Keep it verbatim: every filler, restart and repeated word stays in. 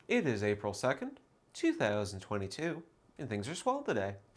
It is April second, two thousand twenty-two, and things are swell today.